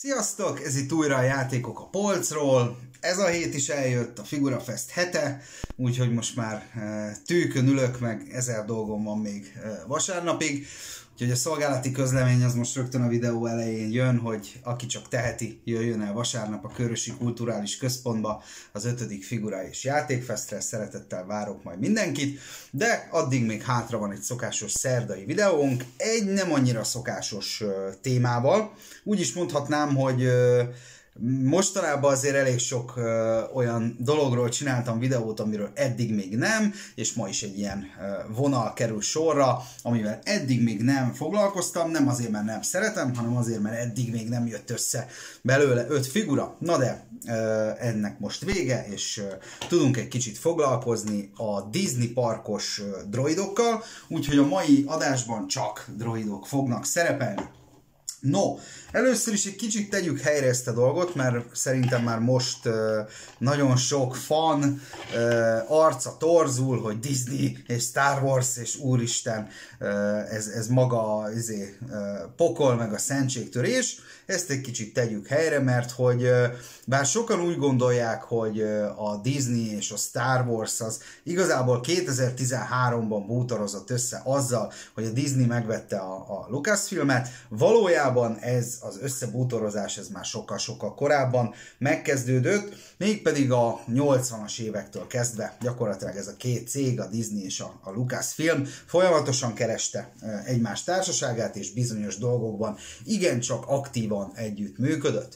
Sziasztok! Ez itt újra a játékok a polcról. Ez a hét is eljött, a Figura Fest hete, úgyhogy most már tűkön ülök, meg 1000 dolgom van még vasárnapig. Úgyhogy a szolgálati közlemény az most rögtön a videó elején jön, hogy aki csak teheti, jöjjön el vasárnap a Körösi Kulturális Központba az 5. Figura és Játékfestre. Szeretettel várok majd mindenkit, de addig még hátra van egy szokásos szerdai videónk, egy nem annyira szokásos témával. Úgy is mondhatnám, hogy mostanában azért elég sok olyan dologról csináltam videót, amiről eddig még nem, és ma is egy ilyen vonal kerül sorra, amivel eddig még nem foglalkoztam, nem azért, mert nem szeretem, hanem azért, mert eddig még nem jött össze belőle 5 figura. Na de ennek most vége, és tudunk egy kicsit foglalkozni a Disney parkos droidokkal, úgyhogy a mai adásban csak droidok fognak szerepelni. No, először is egy kicsit tegyük helyre ezt a dolgot, mert szerintem már most nagyon sok fan arca torzul, hogy Disney és Star Wars és úristen, ez maga pokol meg a szentségtörés. Ezt egy kicsit tegyük helyre, mert hogy bár sokan úgy gondolják, hogy a Disney és a Star Wars az igazából 2013-ban bútorozott össze azzal, hogy a Disney megvette a Lucasfilmet, valójában ez az összebútorozás ez már sokkal-sokkal korábban megkezdődött, mégpedig a 80-as évektől kezdve gyakorlatilag ez a két cég, a Disney és a Lucasfilm folyamatosan kereste egymás társaságát, és bizonyos dolgokban igencsak aktívan együtt működött.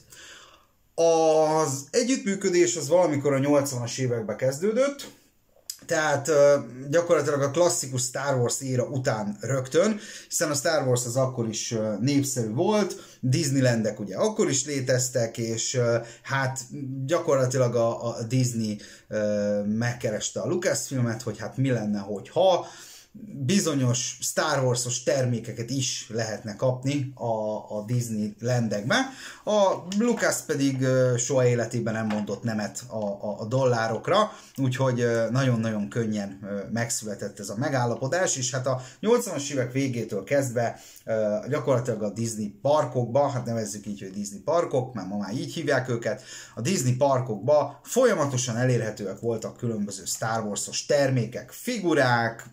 Az együttműködés az valamikor a 80-as években kezdődött, tehát gyakorlatilag a klasszikus Star Wars éra után rögtön, hiszen a Star Wars az akkor is népszerű volt, Disneylandek ugye akkor is léteztek, és hát gyakorlatilag a Disney megkereste a Lucasfilmet, hogy hát mi lenne, hogyha bizonyos Star Wars-os termékeket is lehetne kapni a Disneylandekbe. A Lucas pedig soha életében nem mondott nemet a dollárokra, úgyhogy nagyon-nagyon könnyen megszületett ez a megállapodás, és hát a 80-as évek végétől kezdve gyakorlatilag a Disney parkokba, hát nevezzük így, hogy Disney parkok, mert ma már így hívják őket, a Disney parkokba folyamatosan elérhetőek voltak különböző Star Wars-os termékek, figurák,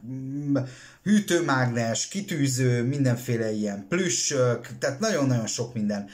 hűtőmágnes, kitűző, mindenféle ilyen plüssök, tehát nagyon-nagyon sok minden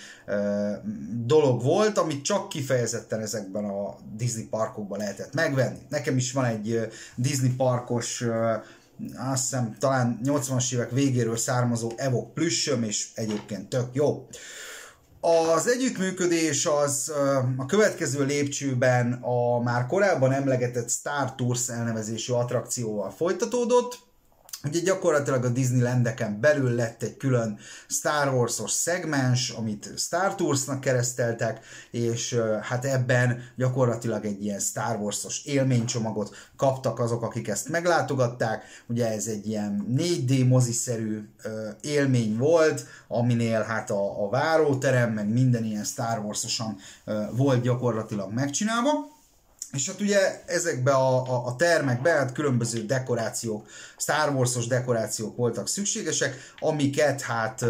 dolog volt, amit csak kifejezetten ezekben a Disney parkokban lehetett megvenni. Nekem is van egy Disney parkos, azt hiszem talán 80-as évek végéről származó Ewok plüssöm, és egyébként tök jó. Az együttműködés az a következő lépcsőben a már korábban emlegetett Star Tours elnevezésű attrakcióval folytatódott. Ugye gyakorlatilag a Disneylandeken belül lett egy külön Star Wars-os szegmens, amit Star Tours-nak kereszteltek, és hát ebben gyakorlatilag egy ilyen Star Wars-os élménycsomagot kaptak azok, akik ezt meglátogatták. Ugye ez egy ilyen 4D moziszerű élmény volt, aminél hát a váróterem, meg minden ilyen Star Wars-osan volt gyakorlatilag megcsinálva. És hát ugye ezekbe a termekbe hát különböző dekorációk, Star Wars-os dekorációk voltak szükségesek, amiket hát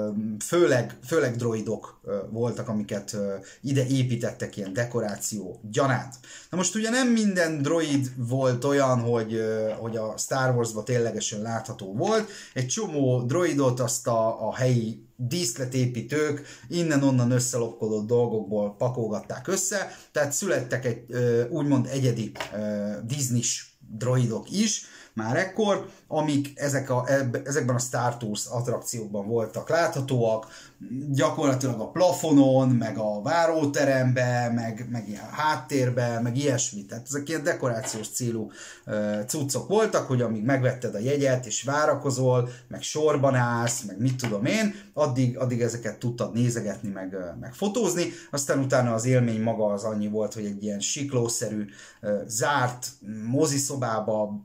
főleg droidok voltak, amiket ide építettek ilyen dekoráció gyanánt. Na most ugye nem minden droid volt olyan, hogy a Star Wars-ban ténylegesen látható volt. Egy csomó droidot azt a helyi díszletépítők innen-onnan összelopkodott dolgokból pakolgatták össze, tehát születtek egy úgymond egyedi Disney-s droidok is már ekkor, amik ezekben a Star Tours attrakciókban voltak láthatóak, gyakorlatilag a plafonon, meg a váróterembe, meg ilyen háttérbe, meg ilyesmi. Tehát ezek ilyen dekorációs célú cuccok voltak, hogy amíg megvetted a jegyet, és várakozol, meg sorban állsz, meg mit tudom én, addig ezeket tudtad nézegetni, meg fotózni. Aztán utána az élmény maga az annyi volt, hogy egy ilyen siklószerű, zárt moziszobába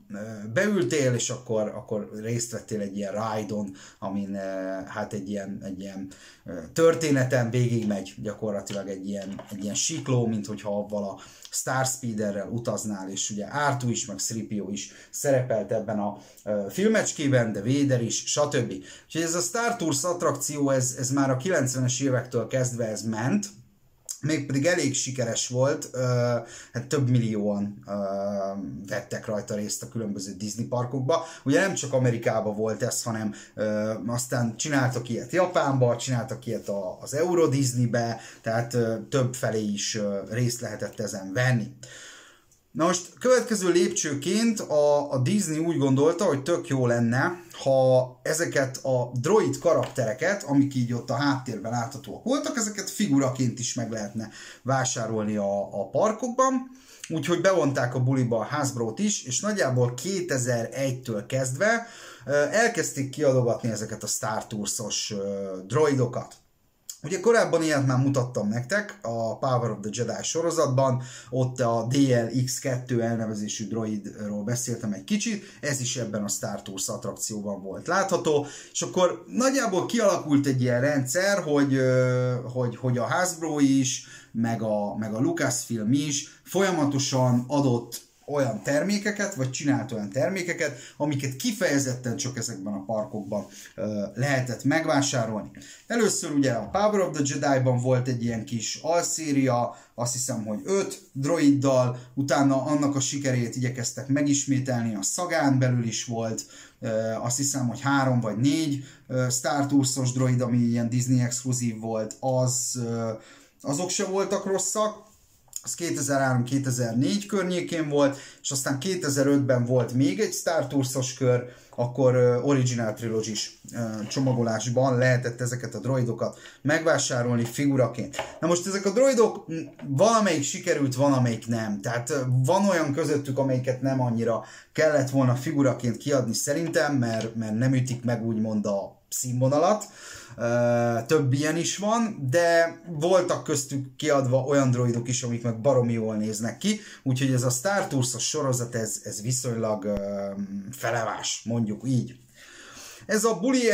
beültél, és akkor részt vettél egy ilyen ride-on, amin hát egy ilyen történeten végigmegy gyakorlatilag egy ilyen sikló, mint hogyha avval a Starspeederrel utaznál, és ugye R2 is, meg 3PO is szerepelt ebben a filmecskében, de Vader is, stb. Úgyhogy ez a Star Tours attrakció, ez már a 90-es évektől kezdve ez ment, mégpedig elég sikeres volt, hát több millióan vettek rajta részt a különböző Disney parkokba. Ugye nem csak Amerikában volt ez, hanem aztán csináltak ilyet Japánba, csináltak ilyet az Euro Disneybe, tehát több felé is részt lehetett ezen venni. Na most következő lépcsőként a Disney úgy gondolta, hogy tök jó lenne, ha ezeket a droid karaktereket, amik így ott a háttérben láthatóak voltak, ezeket figuraként is meg lehetne vásárolni a parkokban. Úgyhogy bevonták a buliba a Hasbrót is, és nagyjából 2001-től kezdve elkezdték kiadogatni ezeket a Star Tours-os droidokat. Ugye korábban ilyet már mutattam nektek a Power of the Jedi sorozatban, ott a DLX-2 elnevezésű droidról beszéltem egy kicsit, ez is ebben a Star Tours attrakcióban volt látható, és akkor nagyjából kialakult egy ilyen rendszer, hogy a Hasbro is, meg a Lucasfilm is folyamatosan adott olyan termékeket, vagy csinált olyan termékeket, amiket kifejezetten csak ezekben a parkokban lehetett megvásárolni. Először ugye a Power of the Jedi-ban volt egy ilyen kis alszéria, azt hiszem, hogy 5 droiddal, utána annak a sikerét igyekeztek megismételni, a szagán belül is volt, azt hiszem, hogy 3 vagy 4 Star Tours-os droid, ami ilyen Disney exkluzív volt, azok se voltak rosszak. Az 2003-2004 környékén volt, és aztán 2005-ben volt még egy Star Tours-os kör, akkor Original Trilogy-s csomagolásban lehetett ezeket a droidokat megvásárolni figuraként. Na most ezek a droidok valamelyik sikerült, van amelyik nem. Tehát van olyan közöttük, amelyiket nem annyira kellett volna figuraként kiadni szerintem, mert nem ütik meg úgymond a színvonalat. Több ilyen is van, de voltak köztük kiadva olyan droidok is, amik meg baromi jól néznek ki, úgyhogy ez a Star Tours-os sorozat, ez viszonylag felevás, mondjuk így. Ez a buli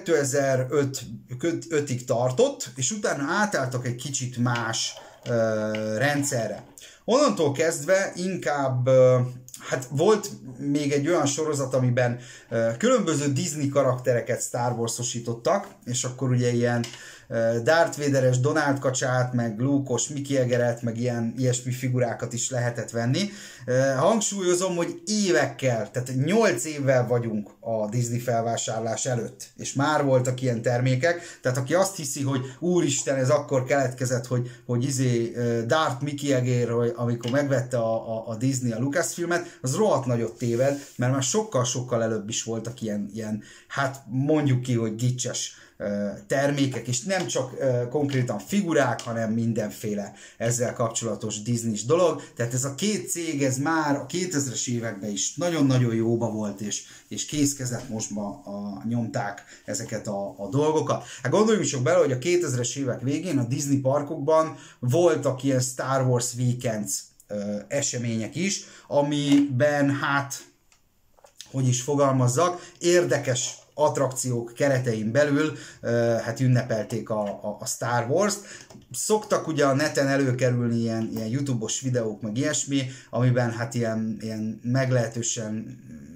2005-ig tartott, és utána átálltak egy kicsit más rendszerre. Onnantól kezdve inkább, hát volt még egy olyan sorozat, amiben különböző Disney karaktereket Star Wars-osítottak, és akkor ugye ilyen Darth Vader-es Donald kacsát, meg Luke-os Mickey Egeret, meg ilyesmi figurákat is lehetett venni. Hangsúlyozom, hogy évekkel, tehát 8 évvel vagyunk a Disney felvásárlás előtt, és már voltak ilyen termékek, tehát aki azt hiszi, hogy úristen, ez akkor keletkezett, hogy Darth Mickey Eger, amikor megvette a Disney a Lucasfilmet, az rohadt nagyot téved, mert már sokkal-sokkal előbb is voltak ilyen, hát mondjuk ki, hogy gicses termékek, és nem csak konkrétan figurák, hanem mindenféle ezzel kapcsolatos Disney-s dolog. Tehát ez a két cég, ez már a 2000-es években is nagyon-nagyon jóba volt, és kézkezett mostban nyomták ezeket a dolgokat. Hát gondoljunk csak bele, hogy a 2000-es évek végén a Disney parkokban voltak ilyen Star Wars Weekends események is, amiben hát, hogy is fogalmazzak, érdekes attrakciók keretein belül hát ünnepelték a Star Wars-t. Szoktak ugye a neten előkerülni ilyen YouTube-os videók, meg ilyesmi, amiben hát ilyen meglehetősen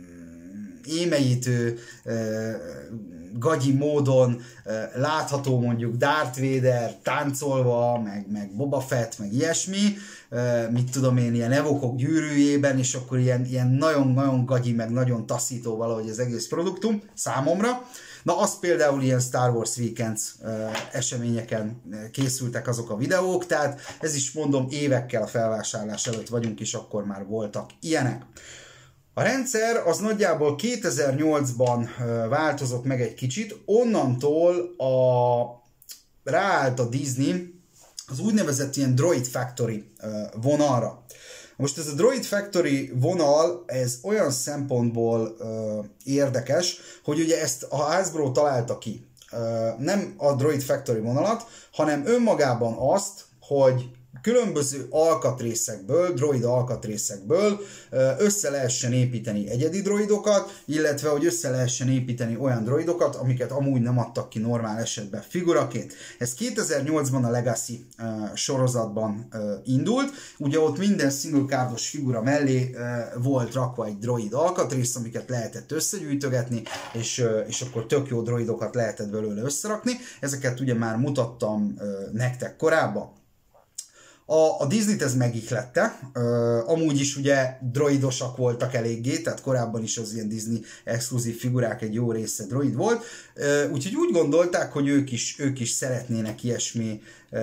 émeítő, gagyi módon látható mondjuk Darth Vader táncolva, meg Boba Fett, meg ilyesmi, mit tudom én, ilyen evokok gyűrűjében, és akkor ilyen nagyon-nagyon gagyi, meg nagyon taszító valahogy az egész produktum számomra. Na, az például ilyen Star Wars Weekends eseményeken készültek azok a videók, tehát ez is mondom, évekkel a felvásárlás előtt vagyunk, és akkor már voltak ilyenek. A rendszer az nagyjából 2008-ban változott meg egy kicsit, onnantól ráállt a Disney az úgynevezett ilyen Droid Factory vonalra. Most ez a Droid Factory vonal, ez olyan szempontból érdekes, hogy ugye ezt a Hasbro találta ki. Nem a Droid Factory vonalat, hanem önmagában azt, hogy különböző alkatrészekből, droid alkatrészekből össze lehessen építeni egyedi droidokat, illetve hogy össze lehessen építeni olyan droidokat, amiket amúgy nem adtak ki normál esetben figuraként. Ez 2008-ban a Legacy sorozatban indult, ugye ott minden single cárdos figura mellé volt rakva egy droid alkatrész, amiket lehetett összegyűjtögetni, és akkor tök jó droidokat lehetett belőle összerakni. Ezeket ugye már mutattam nektek korábban. A Disney-t ez megihlette, amúgy is ugye droidosak voltak eléggé, tehát korábban is az ilyen Disney exkluzív figurák egy jó része droid volt, úgyhogy úgy gondolták, hogy ők is szeretnének ilyesmi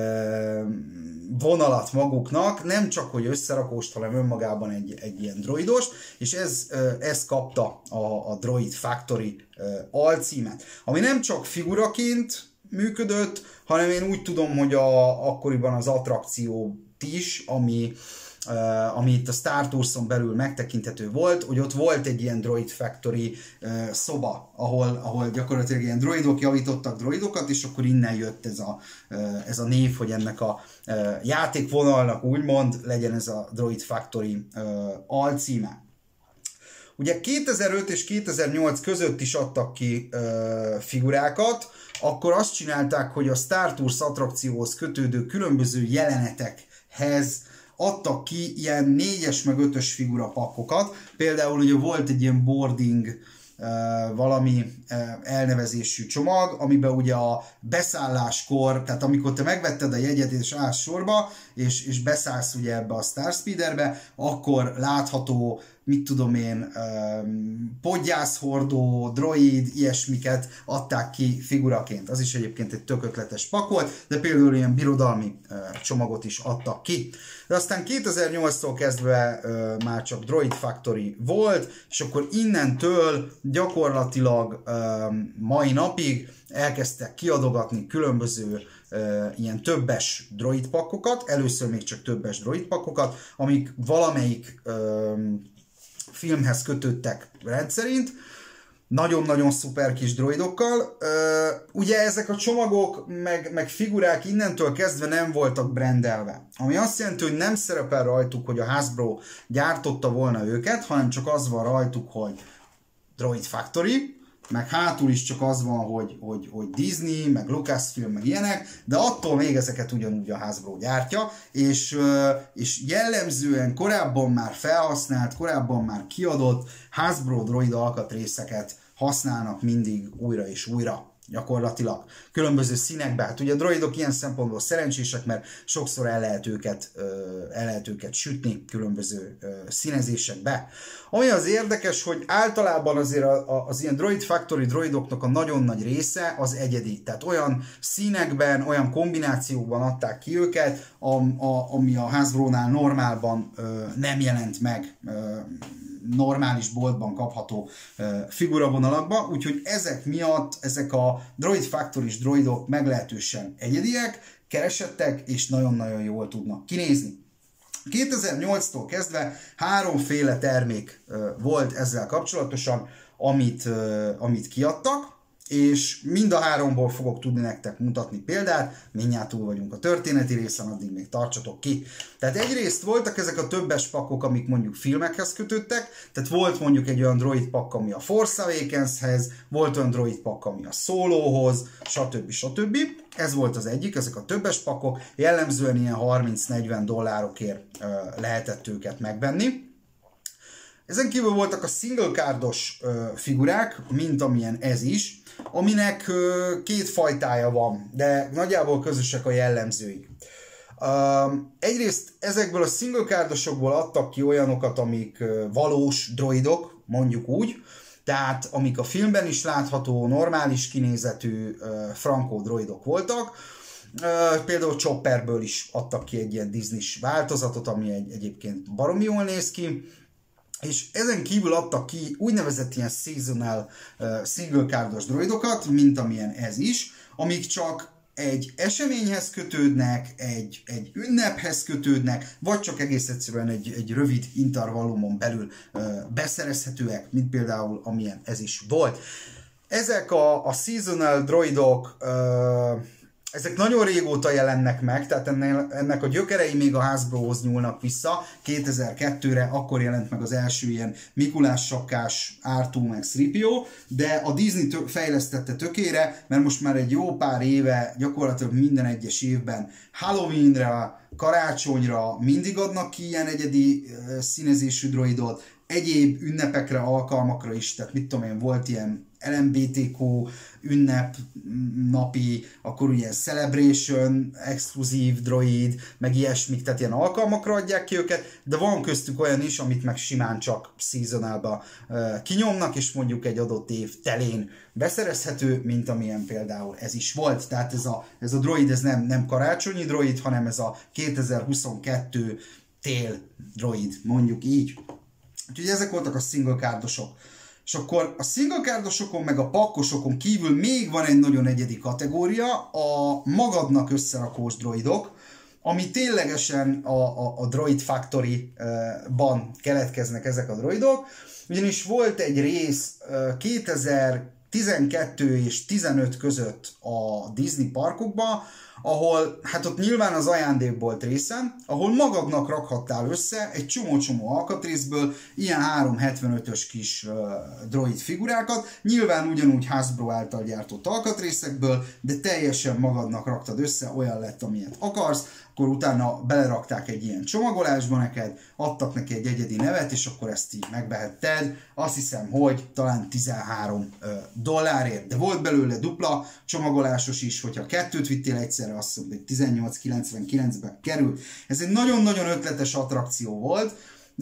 vonalat maguknak, nem csak hogy összerakóst, hanem önmagában egy ilyen droidos, és ez kapta a Droid Factory alcímet, ami nem csak figuraként működött, hanem én úgy tudom, hogy akkoriban az attrakció is, ami itt a Star Tourson belül megtekinthető volt, hogy ott volt egy ilyen Droid Factory szoba, ahol gyakorlatilag ilyen droidok javítottak droidokat, és akkor innen jött ez a név, hogy ennek a játékvonalnak úgymond legyen ez a Droid Factory alcíme. Ugye 2005 és 2008 között is adtak ki figurákat, akkor azt csinálták, hogy a Star Tours attrakcióhoz kötődő különböző jelenetekhez adtak ki ilyen 4-es meg 5-ös figurapakkokat. Például ugye volt egy ilyen boarding valami elnevezésű csomag, amiben ugye a beszálláskor, tehát amikor te megvetted a jegyet és állsz sorba, és beszállsz ugye ebbe a Starspeederbe, akkor látható, mit tudom én, podgyászhordó, droid, ilyesmiket adták ki figuraként. Az is egyébként egy tök ötletes pak volt, de például ilyen birodalmi csomagot is adtak ki. De aztán 2008-tól kezdve már csak Droid Factory volt, és akkor innentől gyakorlatilag mai napig elkezdtek kiadogatni különböző ilyen többes droid pakkokat, először még csak többes droid pakkokat, amik valamelyik filmhez kötődtek rendszerint, nagyon-nagyon szuper kis droidokkal. Ugye ezek a csomagok, meg figurák innentől kezdve nem voltak brandelve. Ami azt jelenti, hogy nem szerepel rajtuk, hogy a Hasbro gyártotta volna őket, hanem csak az van rajtuk, hogy Droid Factory, meg hátul is csak az van, hogy Disney, meg Lucasfilm, meg ilyenek, de attól még ezeket ugyanúgy a Hasbro gyártja, és jellemzően korábban már felhasznált, korábban már kiadott Hasbro droid alkatrészeket használnak mindig újra és újra. Gyakorlatilag különböző színekben. Hát ugye a droidok ilyen szempontból szerencsések, mert sokszor el lehet őket sütni különböző színezésekbe. Ami az érdekes, hogy általában azért az ilyen Droid Factory droidoknak a nagyon nagy része az egyedi. Tehát olyan színekben, olyan kombinációkban adták ki őket, ami a Hasbro-nál normálban nem jelent meg normális boltban kapható figuravonalakba, úgyhogy ezek miatt ezek a Droid Factory-s droidok meglehetősen egyediek, keresettek és nagyon-nagyon jól tudnak kinézni. 2008-tól kezdve háromféle termék volt ezzel kapcsolatosan, amit kiadtak, és mind a háromból fogok tudni nektek mutatni példát, mindjárt túl vagyunk a történeti részen, addig még tartsatok ki. Tehát egyrészt voltak ezek a többes pakok, amik mondjuk filmekhez kötöttek, tehát volt mondjuk egy olyan droid pak, ami a Force Awakenshez, volt olyan droid pak, ami a Solohoz, stb. Ez volt az egyik, ezek a többes pakok, jellemzően ilyen 30-40 dollárokért lehetett őket megvenni. Ezen kívül voltak a single cárdos figurák, mint amilyen ez is, aminek két fajtája van, de nagyjából közösek a jellemzőik. Egyrészt ezekből a single kárdosokból adtak ki olyanokat, amik valós droidok, mondjuk úgy, tehát amik a filmben is látható, normális kinézetű frankó droidok voltak. Például Chopperből is adtak ki egy ilyen Disney-s változatot, ami egyébként baromi jól néz ki. És ezen kívül adtak ki úgynevezett ilyen seasonal single cárdos droidokat, mint amilyen ez is, amik csak egy eseményhez kötődnek, egy ünnephez kötődnek, vagy csak egész egyszerűen egy rövid intervallumon belül beszerezhetőek, mint például amilyen ez is volt. Ezek a seasonal droidok ezek nagyon régóta jelennek meg, tehát ennek a gyökerei még a Hasbrohoz nyúlnak vissza. 2002-re akkor jelent meg az első ilyen Mikulás sapkás R2 meg 3PO, de a Disney fejlesztette tökére, mert most már egy jó pár éve, gyakorlatilag minden egyes évben Halloweenre, karácsonyra mindig adnak ki ilyen egyedi színezésű droidot, egyéb ünnepekre, alkalmakra is, tehát mit tudom én, volt ilyen LMBTQ ünnep napi, akkor ugye Celebration, exkluzív droid, meg ilyesmik, tehát ilyen alkalmakra adják ki őket, de van köztük olyan is, amit meg simán csak seasonalba kinyomnak, és mondjuk egy adott év telén beszerezhető, mint amilyen például ez is volt. Tehát ez a droid, ez nem karácsonyi droid, hanem ez a 2022 tél droid, mondjuk így. Úgyhogy ezek voltak a single cardosok. És akkor a single cardosokon meg a pakkosokon kívül még van egy nagyon egyedi kategória, a magadnak összerakós droidok, ami ténylegesen a Droid Factory-ban keletkeznek ezek a droidok, ugyanis volt egy rész 2012 és 15 között a Disney parkokban, ahol, hát ott nyilván az ajándék volt részen, ahol magadnak rakhattál össze egy csomó-csomó alkatrészből ilyen 375-ös kis droid figurákat, nyilván ugyanúgy Hasbro által gyártott alkatrészekből, de teljesen magadnak raktad össze, olyan lett, amilyet akarsz, akkor utána belerakták egy ilyen csomagolásba neked, adtak neki egy egyedi nevet, és akkor ezt így megvehetted. Azt hiszem, hogy talán $13, de volt belőle dupla csomagolásos is, hogyha kettőt vittél egyszerre, azt hiszem, hogy 18,99-ben került. Ez egy nagyon-nagyon ötletes attrakció volt.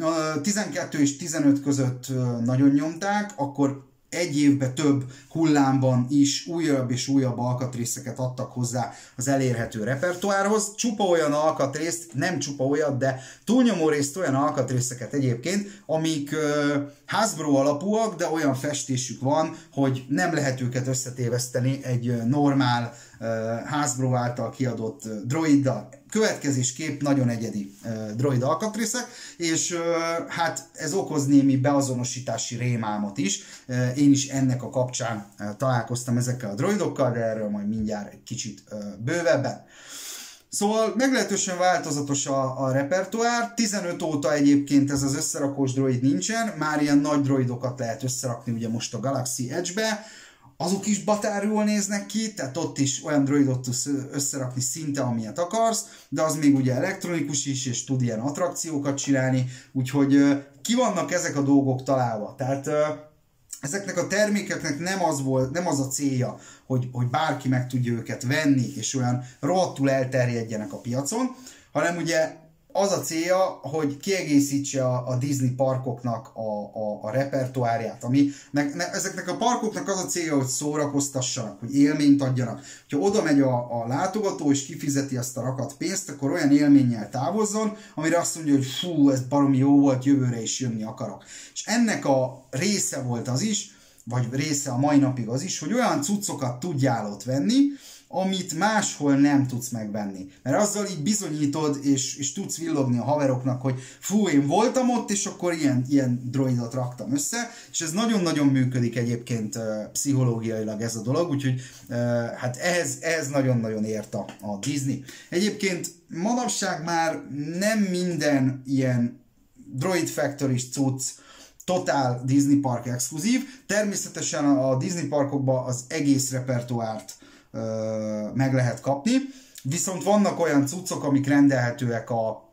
12 és 15 között nagyon nyomták, akkor egy évben több hullámban is újabb és újabb alkatrészeket adtak hozzá az elérhető repertoárhoz. Csupa olyan alkatrészt, nem csupa olyat, de túlnyomó részt olyan alkatrészeket egyébként, amik Hasbro alapúak, de olyan festésük van, hogy nem lehet őket összetéveszteni egy normál Hasbro által kiadott droiddal. Következésképp nagyon egyedi droid alkatrészek, és hát ez okoz némi beazonosítási rémálmot is. Én is ennek a kapcsán találkoztam ezekkel a droidokkal, de erről majd mindjárt egy kicsit bővebben. Szóval meglehetősen változatos a repertoár, 15 óta egyébként ez az összerakós droid nincsen, már ilyen nagy droidokat lehet összerakni ugye most a Galaxy Edge-be, azok is batárul néznek ki, tehát ott is olyan droidot tudsz összerakni szinte, amilyet akarsz, de az még ugye elektronikus is, és tud ilyen attrakciókat csinálni, úgyhogy ki vannak ezek a dolgok találva. Tehát ezeknek a termékeknek nem az a célja, hogy bárki meg tudja őket venni, és olyan rohadtul elterjedjenek a piacon, hanem ugye az a célja, hogy kiegészítse a Disney parkoknak a repertoárját, ezeknek a parkoknak az a célja, hogy szórakoztassanak, hogy élményt adjanak. Ha oda megy a látogató és kifizeti azt a rakat pénzt, akkor olyan élménnyel távozzon, amire azt mondja, hogy fú, ez baromi jó volt, jövőre is jönni akarok. És ennek a része volt az is, vagy része a mai napig az is, hogy olyan cuccokat tudjál ott venni, amit máshol nem tudsz megvenni. Mert azzal így bizonyítod, és tudsz villogni a haveroknak, hogy fú, én voltam ott, és akkor ilyen droidot raktam össze, és ez nagyon-nagyon működik egyébként pszichológiailag ez a dolog, úgyhogy hát ehhez nagyon-nagyon ért a Disney. Egyébként manapság már nem minden ilyen Droid Factory-s cucc totál Disney Park exkluzív, természetesen a Disney parkokban az egész repertoárt meg lehet kapni, viszont vannak olyan cuccok, amik rendelhetőek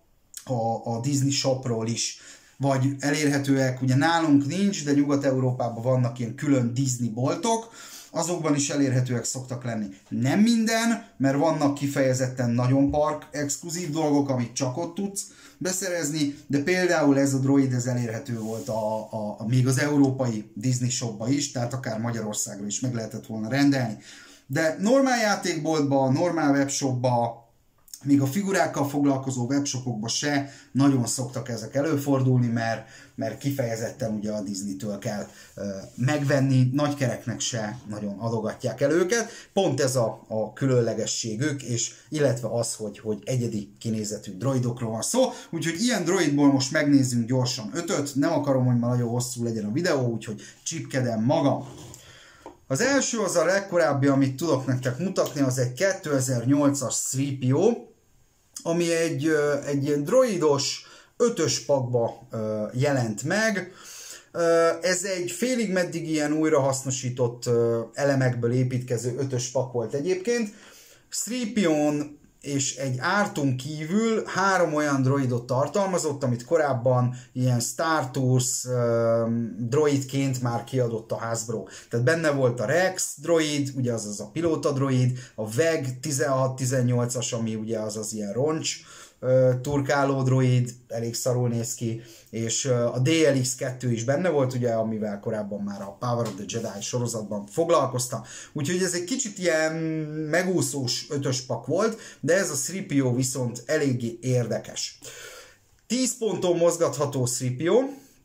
a Disney Shopról is, vagy elérhetőek, ugye nálunk nincs, de Nyugat-Európában vannak ilyen külön Disney boltok, azokban is elérhetőek szoktak lenni. Nem minden, mert vannak kifejezetten nagyon park exkluzív dolgok, amit csak ott tudsz beszerezni, de például ez a droid, ez elérhető volt még az európai Disney Shopba is, tehát akár Magyarországra is meg lehetett volna rendelni. De normál játékboltban, normál webshopban, még a figurákkal foglalkozó webshopokban se nagyon szoktak ezek előfordulni, mert kifejezetten ugye a Disney-től kell megvenni, nagykereknek se nagyon adogatják el őket. Pont ez a különlegességük, és illetve az, hogy egyedi kinézetű droidokról van szó. Úgyhogy ilyen droidból most megnézzünk gyorsan 5-öt, nem akarom, hogy már nagyon hosszú legyen a videó, úgyhogy csipkedem magam. Az első, az a legkorábbi, amit tudok nektek mutatni, az egy 2008-as 3PO, ami egy ilyen droidos 5-ös pakba jelent meg. Ez egy félig meddig ilyen újrahasznosított elemekből építkező 5-ös pak volt egyébként. 3PO-n és egy árton kívül 3 olyan droidot tartalmazott, amit korábban ilyen Star Tours droidként már kiadott a Hasbro. Tehát benne volt a Rex droid, ugye az a pilóta droid, a VEG 16-18-as, ami ugye az ilyen roncs turkáló droid, elég szarul néz ki, és a DLX-2 is benne volt, ugye, amivel korábban már a Power of the Jedi sorozatban foglalkoztam. Úgyhogy ez egy kicsit ilyen megúszós 5-ös pak volt, de ez a 3PO viszont eléggé érdekes. 10 ponton mozgatható 3PO,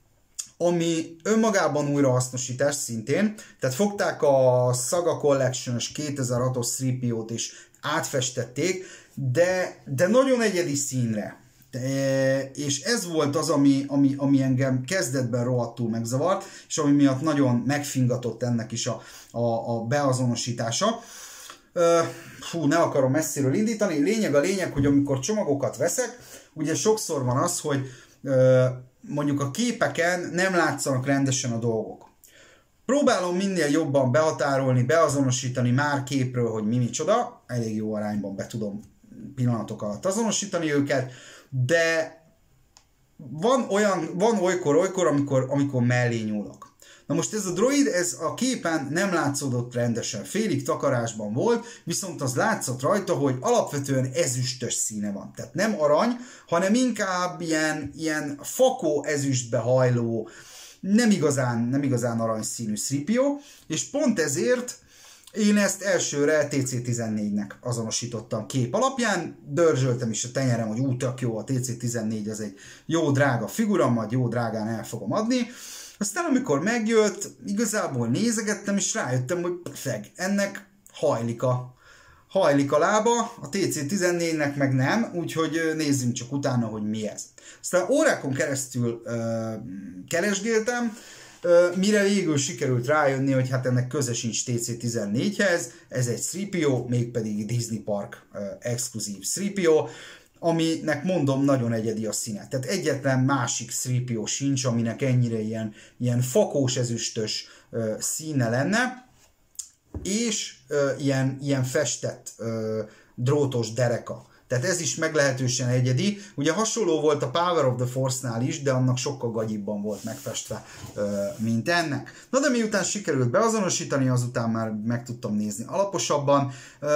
ami önmagában újrahasznosítás szintén, tehát fogták a Saga Collection-ös 2006-os 3PO-t és átfestették, de nagyon egyedi színre. És ez volt az, ami engem kezdetben rohadtul megzavart, és ami miatt nagyon megfingatott ennek is a beazonosítása. Ne akarom messziről indítani. Lényeg, hogy amikor csomagokat veszek, ugye sokszor van az, hogy mondjuk a képeken nem látszanak rendesen a dolgok. Próbálom minél jobban behatárolni, beazonosítani már képről, hogy mi micsoda. Elég jó arányban be tudom pillanatok alatt azonosítani őket, de van olykor, amikor mellé nyúlok. Na most ez a droid, ez a képen nem látszódott rendesen, félig takarásban volt, viszont az látszott rajta, hogy alapvetően ezüstös színe van. Tehát nem arany, hanem inkább ilyen fakó ezüstbe hajló, nem igazán aranyszínű 3PO, és pont ezért én ezt elsőre TC14-nek azonosítottam kép alapján, dörzsöltem is a tenyerem, hogy tök jó, a TC14 az egy jó drága figura, majd jó drágán el fogom adni. Aztán amikor megjött, igazából nézegettem, és rájöttem, hogy ennek hajlik a lába, a TC14-nek meg nem, úgyhogy nézzünk csak utána, hogy mi ez. Aztán órákon keresztül keresgéltem, mire végül sikerült rájönni, hogy hát ennek köze sincs TC14-hez, ez egy 3PO, mégpedig Disney Park exkluzív 3PO, aminek mondom, nagyon egyedi a színe. Tehát egyetlen másik 3PO sincs, aminek ennyire ilyen fakós ezüstös színe lenne, és ilyen festett drótos dereka. Tehát ez is meglehetősen egyedi. Ugye hasonló volt a Power of the Force-nál is, de annak sokkal gagyibban volt megfestve, mint ennek. Na de miután sikerült beazonosítani, azután már meg tudtam nézni alaposabban.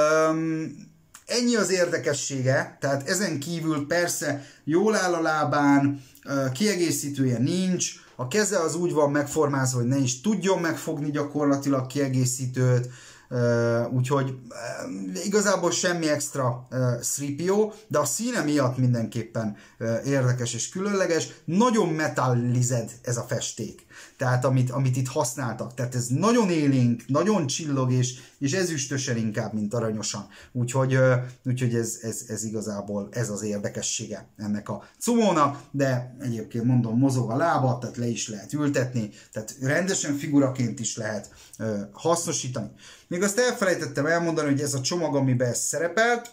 Ennyi az érdekessége, tehát ezen kívül persze jól áll a lábán, kiegészítője nincs, a keze az úgy van megformázva, hogy ne is tudjon megfogni gyakorlatilag kiegészítőt, úgyhogy igazából semmi extra 3PO, de a színe miatt mindenképpen érdekes és különleges. Nagyon metallized ez a festék, tehát amit itt használtak. Tehát ez nagyon élénk, nagyon csillog, és ezüstösen inkább, mint aranyosan. Úgyhogy ez igazából ez az érdekessége ennek a cumónak, de egyébként mondom, mozog a lába, tehát le is lehet ültetni, tehát rendesen figuraként is lehet hasznosítani. Még azt elfelejtettem elmondani, hogy ez a csomag, amiben ez szerepelt,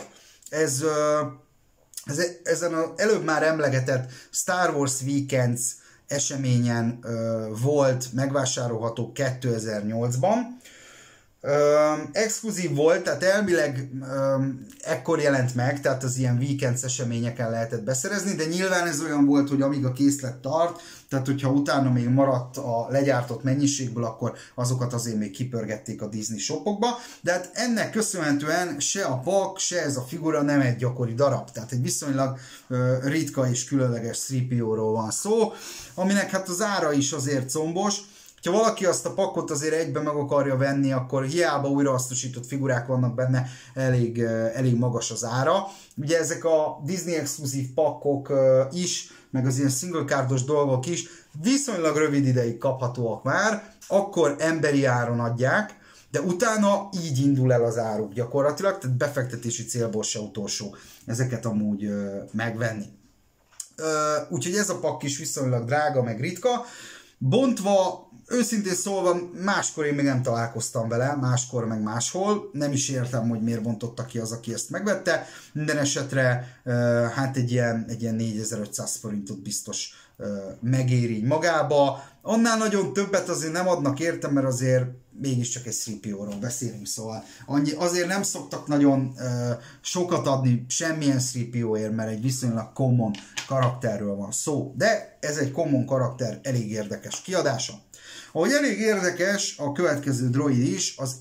ezen az előbb már emlegetett Star Wars Weekends eseményen volt megvásárolható 2008-ban. Exkluzív volt, tehát elvileg ekkor jelent meg, tehát az ilyen Weekends eseményeken lehetett beszerezni, de nyilván ez olyan volt, hogy amíg a készlet tart, tehát hogyha utána még maradt a legyártott mennyiségből, akkor azokat azért még kipörgették a Disney shopokba, de hát ennek köszönhetően se a pak, se ez a figura nem egy gyakori darab, tehát egy viszonylag ritka és különleges 3PO-ról van szó, aminek hát az ára is azért combos. Ha valaki azt a pakot azért egyben meg akarja venni, akkor hiába újrahasznosított figurák vannak benne, elég magas az ára. Ugye ezek a Disney exkluzív pakkok is, meg az ilyen single cardos dolgok is viszonylag rövid ideig kaphatóak már, akkor emberi áron adják, de utána így indul el az áruk gyakorlatilag, tehát befektetési célból se utolsó ezeket amúgy megvenni. Úgyhogy ez a pakk is viszonylag drága, meg ritka. Bontva, őszintén szólva, máskor én még nem találkoztam vele, máskor meg máshol, nem is értem, hogy miért bontotta ki az, aki ezt megvette. Minden esetre hát egy ilyen 4500 forintot biztos megéri így magába. Annál nagyon többet azért nem adnak értem, mert azért mégiscsak egy 3PO-ról beszélünk, szóval azért nem szoktak nagyon sokat adni semmilyen 3PO-ért, mert egy viszonylag common karakterről van szó, de ez egy common karakter elég érdekes kiadása. Ahogy elég érdekes a következő droid is, az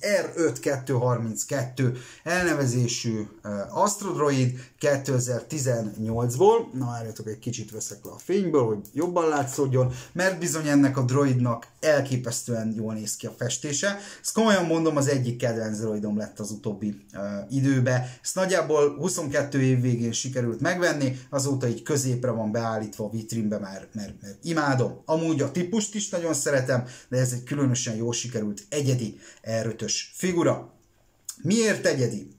R5232 elnevezésű Astrodroid 2018-ból. Na, várjatok, egy kicsit veszek le a fényből, hogy jobban látszódjon, mert bizony ennek a droidnak elképesztően jól néz ki a festése. Ezt komolyan mondom, az egyik kedvenc droidom lett az utóbbi időben. Ezt nagyjából 22 év végén sikerült megvenni, azóta így középre van beállítva a vitrínbe, mert imádom. Amúgy a típust is nagyon szeretem, de ez egy különösen jól sikerült egyedi R5-ös figura. Miért egyedi?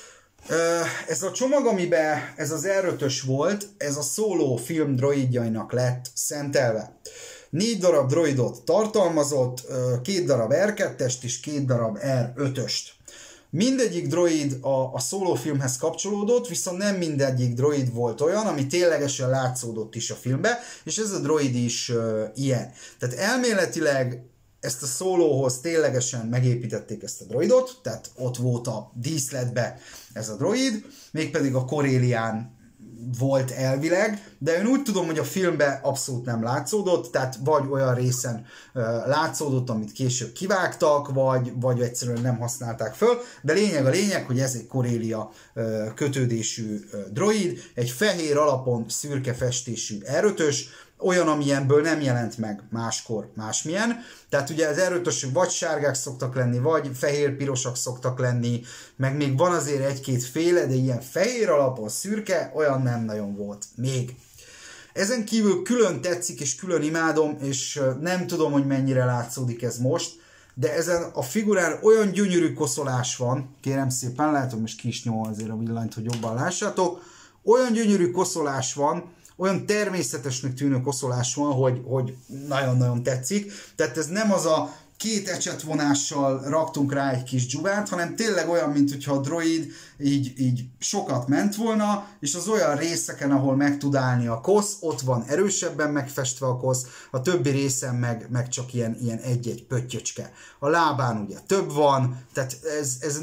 Ez a csomag, amiben ez az R5-ös volt, ez a Solo film droidjainak lett szentelve. 4 darab droidot tartalmazott, 2 darab R2-est és 2 darab R5-öst. Mindegyik droid a Solo filmhez kapcsolódott, viszont nem mindegyik droid volt olyan, ami ténylegesen látszódott is a filmbe, és ez a droid is ilyen. Tehát elméletileg ezt a Solohoz ténylegesen megépítették ezt a droidot, tehát ott volt a díszletbe ez a droid, mégpedig a Corellián volt elvileg, de én úgy tudom, hogy a filmben abszolút nem látszódott, tehát vagy olyan részen látszódott, amit később kivágtak, vagy egyszerűen nem használták föl, de lényeg a lényeg, hogy ez egy Corellia kötődésű droid, egy fehér alapon szürke festésű R5-ös, olyan, amilyenből nem jelent meg máskor másmilyen. Tehát ugye az R5-ösök vagy sárgák szoktak lenni, vagy fehér-pirosak szoktak lenni, meg még van azért egy-két féle, de ilyen fehér alapon szürke, olyan nem nagyon volt még. Ezen kívül külön tetszik és külön imádom, és nem tudom, hogy mennyire látszódik ez most, de ezen a figurán olyan gyönyörű koszolás van, kérem szépen, lehet, hogy most ki is nyomom azért a villanyt, hogy jobban lássátok, olyan gyönyörű koszolás van, olyan természetesnek tűnő koszolás van, hogy nagyon-nagyon tetszik. Tehát ez nem az a 2 ecsetvonással raktunk rá egy kis dzsubát, hanem tényleg olyan, mint hogyha a droid így sokat ment volna, és az olyan részeken, ahol meg tud állni a kosz, ott van erősebben megfestve a kosz, a többi részen meg csak ilyen egy-egy pöttyöcske. A lábán ugye több van, tehát ez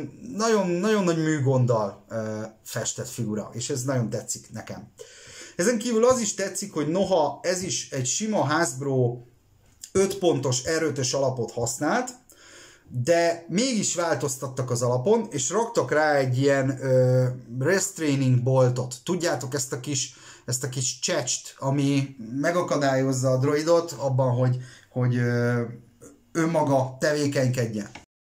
nagyon nagy műgonddal festett figura, és ez nagyon tetszik nekem. Ezen kívül az is tetszik, hogy noha ez is egy sima Hasbro 5 pontos R5-ös alapot használt, de mégis változtattak az alapon, és raktak rá egy ilyen restraining boltot. Tudjátok, ezt a kis cseccst, ami megakadályozza a droidot abban, hogy önmaga tevékenykedjen.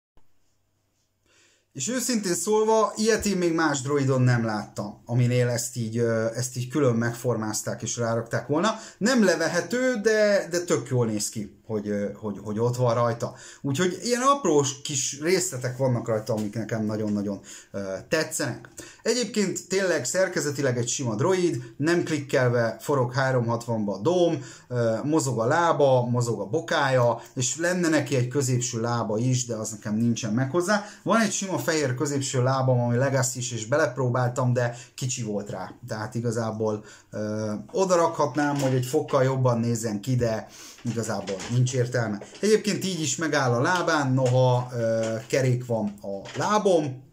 És őszintén szólva, ilyet én még más droidon nem láttam, aminél ezt így külön megformázták és rárakták volna. Nem levehető, de tök jól néz ki, hogy ott van rajta. Úgyhogy ilyen apró kis részletek vannak rajta, amik nekem nagyon-nagyon tetszenek. Egyébként tényleg szerkezetileg egy sima droid, nem klikkelve forog 360-ba a dóm, mozog a lába, mozog a bokája, és lenne neki egy középső lába is, de az nekem nincsen meg hozzá. Van egy sima fehér középső lábam, ami Legacy-s, és belepróbáltam, de kicsi volt rá. Tehát igazából oda rakhatnám, hogy egy fokkal jobban nézzen ki, de igazából nincs értelme. Egyébként így is megáll a lábán, noha kerék van a lábom,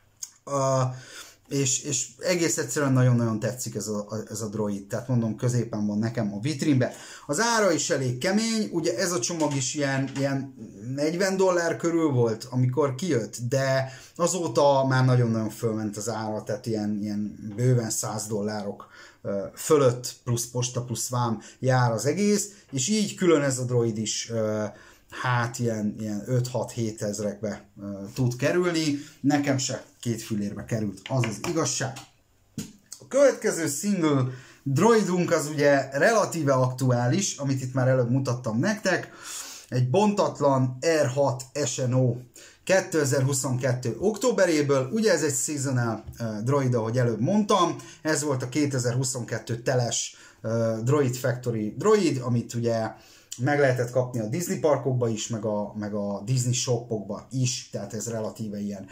és egész egyszerűen nagyon-nagyon tetszik ez a droid, tehát mondom, középen van nekem a vitrínbe. Az ára is elég kemény, ugye ez a csomag is ilyen $40 körül volt, amikor kijött, de azóta már nagyon-nagyon fölment az ára, tehát ilyen bőven $100 fölött, plusz posta, plusz vám jár az egész, és így külön ez a droid is hát ilyen 5-6-7 ezrekbe tud kerülni, nekem se 2 fillérbe került, az az igazság. A következő single droidunk az ugye relatíve aktuális, amit itt már előbb mutattam nektek, egy bontatlan R6 SNO 2022. októberéből, ugye ez egy seasonal droid, ahogy előbb mondtam, ez volt a 2022 teles Droid Factory droid, amit ugye meg lehetett kapni a Disney parkokba is, meg a Disney shopokba is, tehát ez relatíve ilyen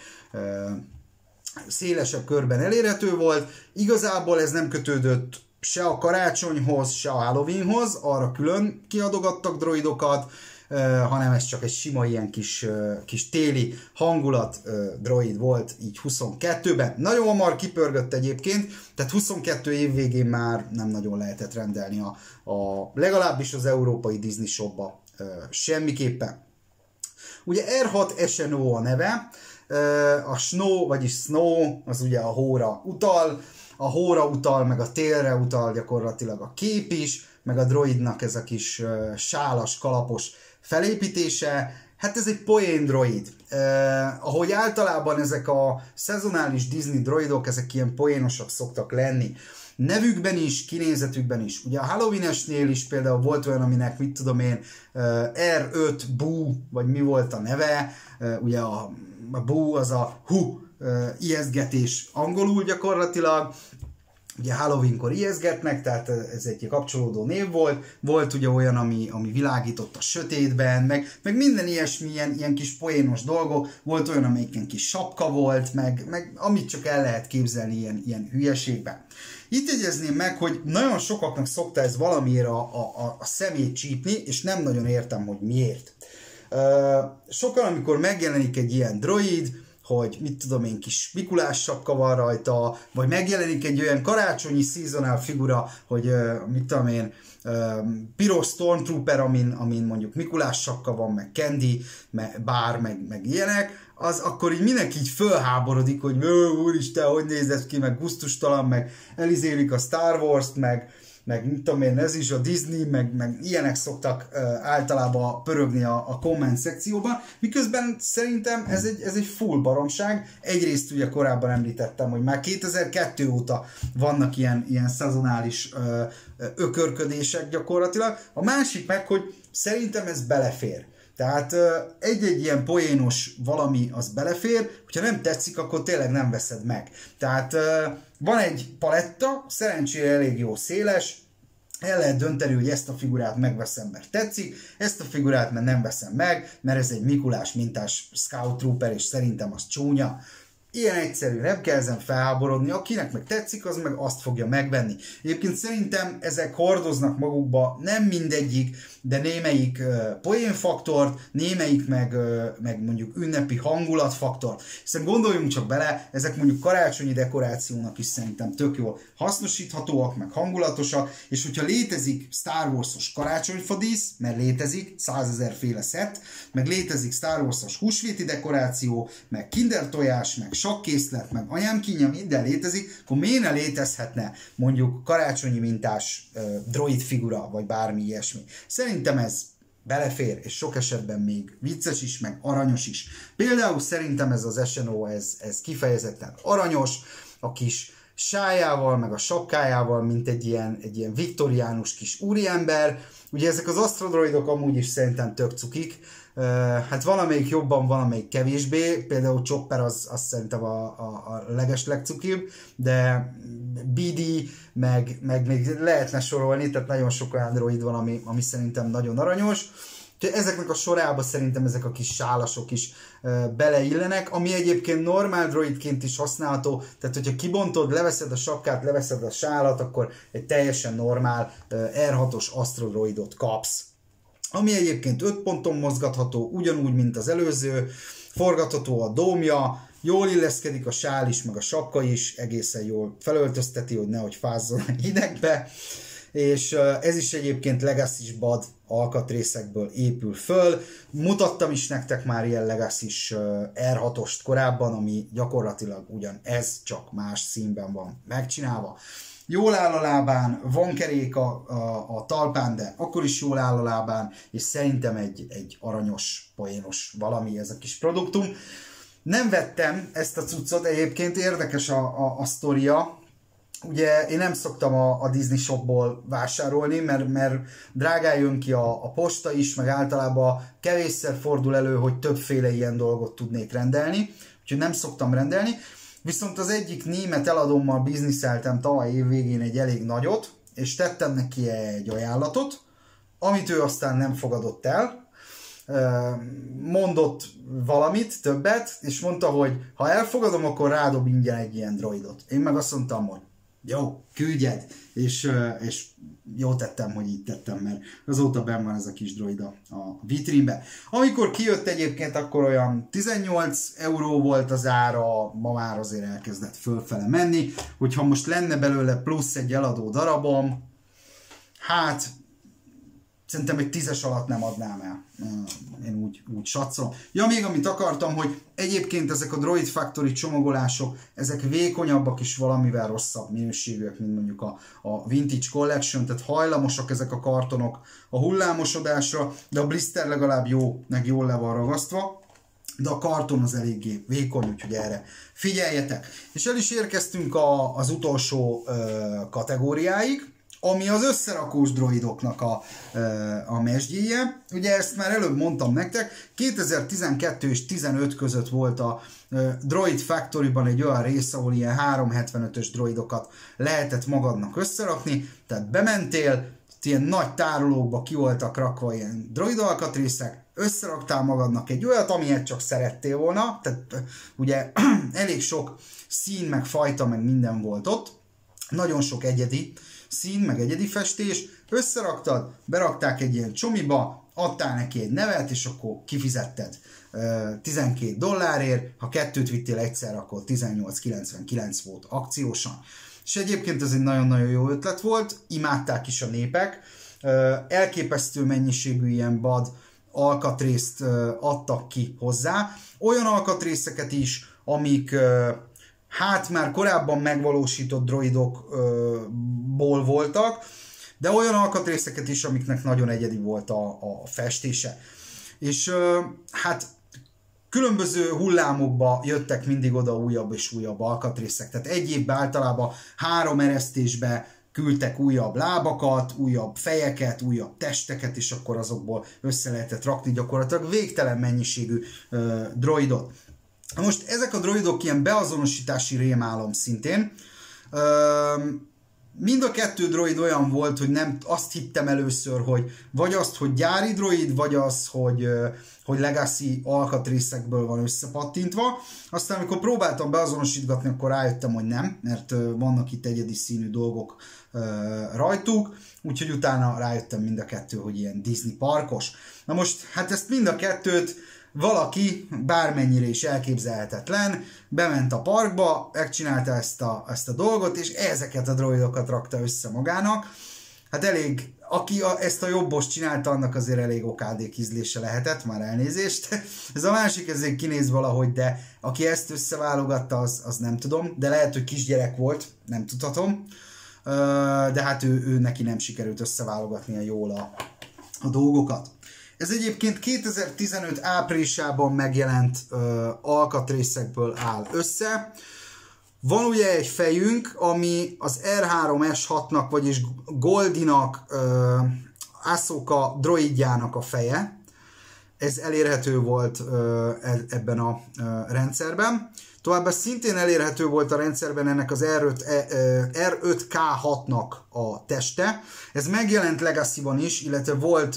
szélesebb körben elérhető volt. Igazából ez nem kötődött se a karácsonyhoz, se a Halloweenhoz, arra külön kiadogattak droidokat, hanem ez csak egy sima ilyen kis téli hangulat droid volt így 22-ben. Nagyon hamar kipörgött egyébként, tehát 22 év végén már nem nagyon lehetett rendelni legalábbis az európai Disney shopba semmiképpen. Ugye R6 SNO a neve, a Snow, vagyis Snow, az ugye a hóra utal, meg a télre utal gyakorlatilag a kép is, meg a droidnak ez a kis sálas, kalapos felépítése. Hát ez egy poén droid. Ahogy általában ezek a szezonális Disney droidok, ezek ilyen poénosak szoktak lenni. Nevükben is, kinézetükben is. Ugye a Halloween-esnél is például volt olyan, aminek, mit tudom én, R5 Boo, vagy mi volt a neve, ugye a Boo az a hu ijesztgetés angolul gyakorlatilag, ugye Halloweenkor ijesztgetnek, tehát ez egy kapcsolódó név volt. Volt ugye olyan, ami világított a sötétben, meg minden ilyesmi, ilyen kis poénos dolgok. Volt olyan, amelyiken kis sapka volt, meg amit csak el lehet képzelni ilyen hülyeségben. Itt jegyezném meg, hogy nagyon sokaknak szokta ez valamiért a szemét csípni, és nem nagyon értem, hogy miért. Sokan, amikor megjelenik egy ilyen droid, hogy mit tudom én, kis Mikulás sapka van rajta, vagy megjelenik egy olyan karácsonyi seasonal figura, hogy mit tudom én, piros Stormtrooper, amin mondjuk Mikulás sapka van, meg Candy, meg ilyenek, az akkor így mindenki így fölháborodik, hogy úristen, hogy néz ez ki, meg gusztustalan, meg elizélik a Star Wars-t, meg mit tudom én, ez is a Disney, meg ilyenek szoktak általában pörögni a komment szekcióban, miközben szerintem ez egy full baromság. Egyrészt ugye korábban említettem, hogy már 2002 óta vannak ilyen szezonális ökörködések gyakorlatilag. A másik meg, hogy szerintem ez belefér. Tehát egy-egy ilyen poénos valami az belefér, hogyha nem tetszik, akkor tényleg nem veszed meg. Tehát van egy paletta, szerencsére elég jó széles, el lehet dönteni, hogy ezt a figurát megveszem, mert tetszik, ezt a figurát mert nem veszem meg, mert ez egy Mikulás mintás Scout Trooper, és szerintem az csúnya. Ilyen egyszerű, nem kell ezen felháborodni, akinek meg tetszik, az meg azt fogja megvenni. Egyébként szerintem ezek hordoznak magukba nem mindegyik, de némelyik poénfaktort, némelyik meg mondjuk ünnepi hangulatfaktort. Hiszen gondoljunk csak bele, ezek mondjuk karácsonyi dekorációnak is szerintem tök jól hasznosíthatóak, meg hangulatosak, és hogyha létezik Star Wars-os karácsonyfadísz, mert létezik 100 000 féle szett, meg létezik Star Wars-os húsvéti dekoráció, meg Kinder tojás, meg sakkészlet, meg anyám kínja, minden létezik, akkor miért ne létezhetne mondjuk karácsonyi mintás droid figura, vagy bármi ilyesmi. Szerintem ez belefér, és sok esetben még vicces is, meg aranyos is. Például szerintem ez az SNO, ez kifejezetten aranyos, a kis sájával, meg a sapkájával, mint egy ilyen viktoriánus kis úriember. Ugye ezek az asztrodroidok amúgy is szerintem tök cukik. Hát valamelyik jobban, valamelyik kevésbé, például Chopper az szerintem a legeslegcukibb, de BD meg még lehetne sorolni, tehát nagyon sok olyan droid van, ami szerintem nagyon aranyos. Ezeknek a sorába szerintem ezek a kis sálasok is beleillenek, ami egyébként normál droidként is használható, tehát hogyha kibontod, leveszed a sapkát, leveszed a sálat, akkor egy teljesen normál R6-os asztrodroidot kapsz. Ami egyébként 5 ponton mozgatható, ugyanúgy, mint az előző, forgatható a dómja, jól illeszkedik a sál is, meg a sapka is, egészen jól felöltözteti, hogy nehogy fázzon a hidegbe, és ez is egyébként Legacy-s BAD alkatrészekből épül föl. Mutattam is nektek már ilyen Legacy-s R6-ost korábban, ami gyakorlatilag ugyan ez, csak más színben van megcsinálva. Jól áll a lábán, van kerék a talpán, de akkor is jól áll a lábán, és szerintem egy aranyos, poénos valami ez a kis produktum. Nem vettem ezt a cuccot, egyébként érdekes a sztoria. Ugye én nem szoktam a Disney shopból vásárolni, mert drágán jön ki a posta is, meg általában kevésszer fordul elő, hogy többféle ilyen dolgot tudnék rendelni, úgyhogy nem szoktam rendelni. Viszont az egyik német eladómmal bizniszeltem tavaly év végén egy elég nagyot, és tettem neki egy ajánlatot, amit ő aztán nem fogadott el, mondott valamit, többet, és mondta, hogy ha elfogadom, akkor rádob ingyen egy ilyen droidot. Én meg azt mondtam, hogy jó, küldjed, és jó tettem, hogy így tettem, mert azóta benn van ez a kis droid a vitrínbe. Amikor kijött egyébként, akkor olyan 18 euró volt az ára, ma már azért elkezdett fölfele menni, hogyha most lenne belőle plusz egy eladó darabom, hát szerintem egy 10-es alatt nem adnám el. Én úgy satszolom. Ja, még amit akartam, hogy egyébként ezek a Droid Factory csomagolások, ezek vékonyabbak is valamivel rosszabb minőségűek, mint mondjuk a Vintage Collection, tehát hajlamosak ezek a kartonok a hullámosodásra, de a blister legalább jó, meg jól le van ragasztva, de a karton az eléggé vékony, úgyhogy erre figyeljetek. És el is érkeztünk az utolsó kategóriáig, ami az összerakós droidoknak a mesdjéje. Ugye ezt már előbb mondtam nektek, 2012 és 15 között volt a Droid Factory-ban egy olyan rész, ahol ilyen 375-ös droidokat lehetett magadnak összerakni, tehát bementél, ilyen nagy tárolókba ki voltak rakva ilyen droid alkatrészek, összeraktál magadnak egy olyat, amilyet csak szerettél volna, tehát ugye elég sok szín, meg fajta, meg minden volt ott, nagyon sok egyedi szín, meg egyedi festés, összeraktad, berakták egy ilyen csomiba, adtál neki egy nevet, és akkor kifizetted $12, ha kettőt vittél egyszer, akkor 18,99 volt akciósan. És egyébként ez egy nagyon-nagyon jó ötlet volt, imádták is a népek, elképesztő mennyiségű ilyen bad alkatrészt adtak ki hozzá, olyan alkatrészeket is, amik hát már korábban megvalósított droidokból voltak, de olyan alkatrészeket is, amiknek nagyon egyedi volt a festése. És hát különböző hullámokba jöttek mindig oda újabb és újabb alkatrészek. Tehát egy évben általában 3 eresztésbe küldtek újabb lábakat, újabb fejeket, újabb testeket, és akkor azokból össze lehetett rakni gyakorlatilag végtelen mennyiségű droidot. Most ezek a droidok ilyen beazonosítási rémálom szintén. Mind a 2 droid olyan volt, hogy nem azt hittem először, hogy vagy azt, hogy gyári droid, vagy az, hogy legacy alkatrészekből van összepattintva. Aztán, amikor próbáltam beazonosítgatni, akkor rájöttem, hogy nem, mert vannak itt egyedi színű dolgok rajtuk, úgyhogy utána rájöttem mind a 2, hogy ilyen Disney parkos. Na most, hát ezt mind a 2-t valaki, bármennyire is elképzelhetetlen, bement a parkba, megcsinálta ezt a dolgot, és ezeket a droidokat rakta össze magának. Hát elég, aki ezt a jobbost csinálta, annak azért elég okádék ízlése lehetett, már elnézést. Ez a másik ezért kinéz valahogy, de aki ezt összeválogatta, az nem tudom, de lehet, hogy kisgyerek volt, nem tudhatom. De hát ő neki nem sikerült összeválogatnia jól a dolgokat. Ez egyébként 2015 áprilisában megjelent alkatrészekből áll össze. Van ugye egy fejünk, ami az R3S6-nak, vagyis Goldinak, Ahsoka droidjának a feje. Ez elérhető volt ebben a rendszerben. Továbbá szintén elérhető volt a rendszerben ennek az R5K6-nak a teste. Ez megjelent Legacy-ban is, illetve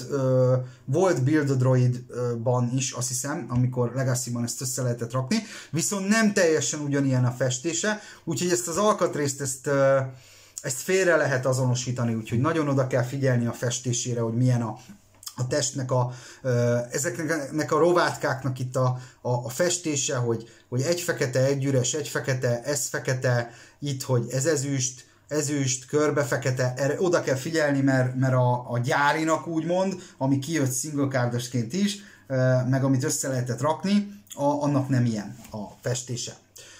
volt Build-A-Droid-ban is, azt hiszem, amikor Legacy-ban ezt össze lehetett rakni, viszont nem teljesen ugyanilyen a festése, úgyhogy ezt az alkatrészt, ezt félre lehet azonosítani, úgyhogy nagyon oda kell figyelni a festésére, hogy milyen a testnek, ezeknek a rovátkáknak itt a festése, hogy egy fekete, egy üres, egy fekete, ez fekete, itt, hogy ez ezüst, körbe fekete, erre oda kell figyelni, mert a gyárinak úgymond, ami kijött single cardosként is, meg amit össze lehetett rakni, annak nem ilyen a festése.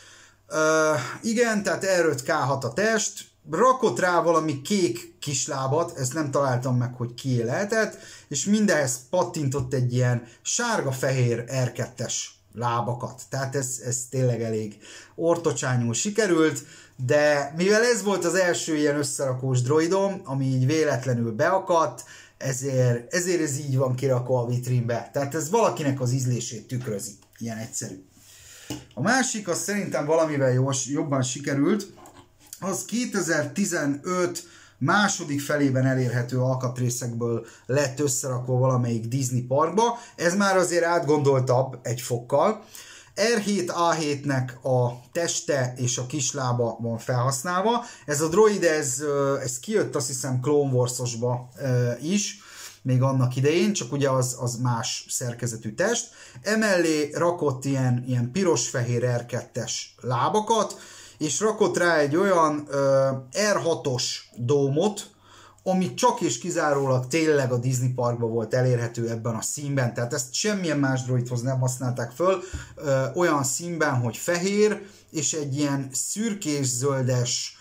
Igen, tehát R5K6 a test, rakott rá valami kék kislábat, ezt nem találtam meg, hogy kié lehetett, és mindehez pattintott egy ilyen sárga-fehér R2-es lábakat. Tehát ez tényleg elég ortocsányul sikerült, de mivel ez volt az első ilyen összerakós droidom, ami így véletlenül beakadt, ezért ez így van kirakva a vitrínbe. Tehát ez valakinek az ízlését tükrözi. Ilyen egyszerű. A másik, az szerintem valamivel jobban sikerült, az 2015 második felében elérhető alkatrészekből lett összerakva valamelyik Disney parkba. Ez már azért átgondoltabb egy fokkal. R7-A7-nek a teste és a kislába van felhasználva. Ez a droid, ez kijött azt hiszem Clone Wars-osba is, még annak idején, csak ugye az más szerkezetű test. Emellé rakott ilyen piros-fehér R2-es lábakat, és rakott rá egy olyan R6-os dómot, ami csak és kizárólag tényleg a Disney parkban volt elérhető ebben a színben, tehát ezt semmilyen más droidhoz nem használták föl, olyan színben, hogy fehér, és egy ilyen szürkés-zöldes,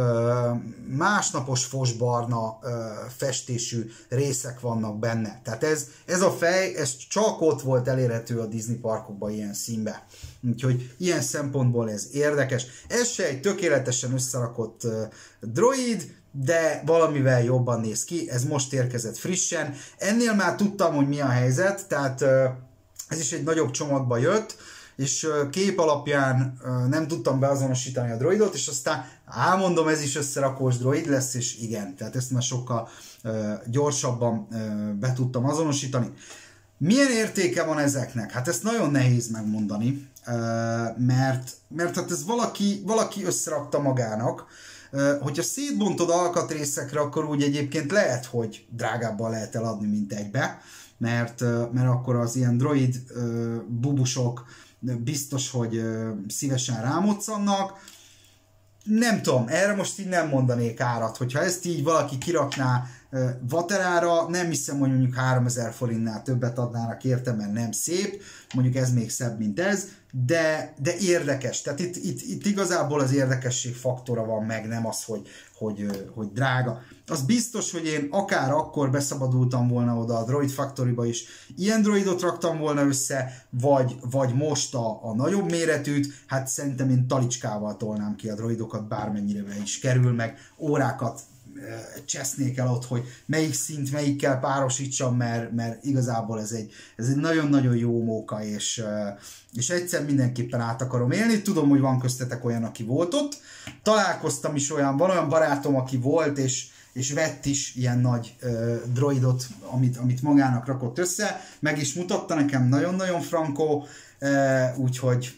másnapos fosbarna festésű részek vannak benne. Tehát ez a fej, ez csak ott volt elérhető a Disney parkokban ilyen színben. Úgyhogy ilyen szempontból ez érdekes. Ez se egy tökéletesen összerakott droid, de valamivel jobban néz ki, ez most érkezett frissen. Ennél már tudtam, hogy mi a helyzet, tehát ez is egy nagyobb csomagba jött, és kép alapján nem tudtam beazonosítani a droidot, és aztán mondom, ez is összerakós droid lesz, és igen, tehát ezt már sokkal gyorsabban be tudtam azonosítani. Milyen értéke van ezeknek? Hát ezt nagyon nehéz megmondani, mert hát ez valaki összerakta magának. Hogyha szétbontod alkatrészekre, akkor úgy egyébként lehet, hogy drágábban lehet eladni, mint egybe, mert akkor az ilyen droid bubusok biztos, hogy szívesen rámoccannak. Nem tudom, erre most így nem mondanék árat. Hogyha ezt így valaki kirakná vaterára, nem hiszem, hogy mondjuk 3000 forintnál többet adnának érte, mert nem szép. Mondjuk ez még szebb, mint ez, de érdekes. Tehát itt igazából az érdekesség faktora van meg, nem az, hogy drága. Az biztos, hogy én akár akkor beszabadultam volna oda a Droid Factoryba is, ilyen droidot raktam volna össze, vagy most a nagyobb méretűt, hát szerintem én talicskával tolnám ki a droidokat, bármennyire be is kerül, meg órákat csesznék el ott, hogy melyik szint melyikkel párosítsam, mert igazából ez egy nagyon-nagyon jó móka, és egyszer mindenképpen át akarom élni. Tudom, hogy van köztetek olyan, aki volt ott. Találkoztam is van olyan barátom, aki volt, és vett is ilyen nagy droidot, amit magának rakott össze. Meg is mutatta nekem, nagyon-nagyon frankó, úgyhogy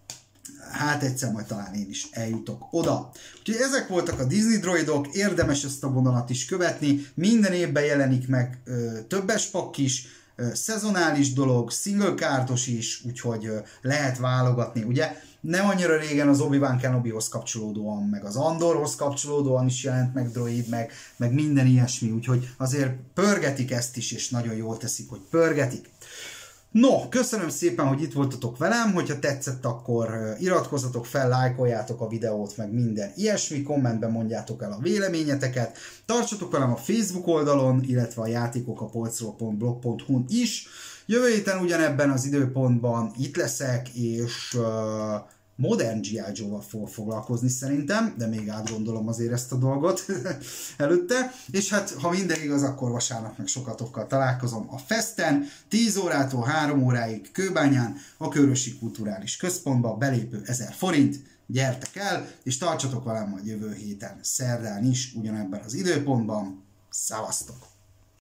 hát egyszer majd talán én is eljutok oda. Úgyhogy ezek voltak a Disney droidok, érdemes ezt a vonalat is követni, minden évben jelenik meg többes pakk is, szezonális dolog, single kártos is, úgyhogy lehet válogatni. Ugye nem annyira régen az Obi-Wan Kenobihoz kapcsolódóan, meg az Andorhoz kapcsolódóan is jelent meg droid, meg minden ilyesmi, úgyhogy azért pörgetik ezt is, és nagyon jól teszik, hogy pörgetik. No, köszönöm szépen, hogy itt voltatok velem, hogyha tetszett, akkor iratkozzatok fel, lájkoljátok a videót, meg minden ilyesmi, kommentben mondjátok el a véleményeteket, tartsatok velem a Facebook oldalon, illetve a játékokapolcról.blog.hu-n is. Jövő héten ugyanebben az időpontban itt leszek, és modern G.I. Joe-val fog foglalkozni szerintem, de még átgondolom azért ezt a dolgot előtte. És hát, ha minden igaz, akkor vasárnap meg sokatokkal találkozom a Festen, 10 órától 3 óráig Kőbányán, a Körösi Kulturális Központba, belépő 1000 forint, gyertek el, és tartsatok velem majd jövő héten, szerdán is, ugyanebben az időpontban. Szevasztok!